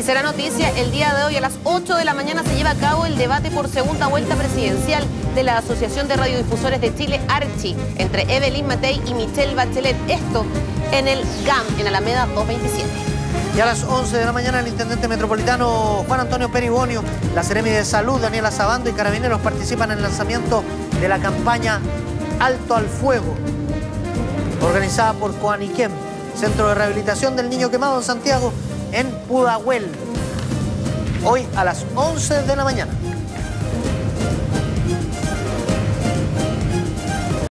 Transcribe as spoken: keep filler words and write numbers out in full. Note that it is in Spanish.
Y será noticia el día de hoy a las ocho de la mañana se lleva a cabo el debate por segunda vuelta presidencial de la Asociación de Radiodifusores de Chile, ARCHI, entre Evelyn Matei y Michelle Bachelet. Esto en el G A M, en Alameda doscientos veintisiete. Y a las once de la mañana el intendente metropolitano Juan Antonio Peribonio, la Seremi de Salud Daniela Sabando y Carabineros participan en el lanzamiento de la campaña Alto al Fuego, organizada por Coaniquem, Centro de Rehabilitación del Niño Quemado en Santiago, en Pudahuel, hoy a las once de la mañana.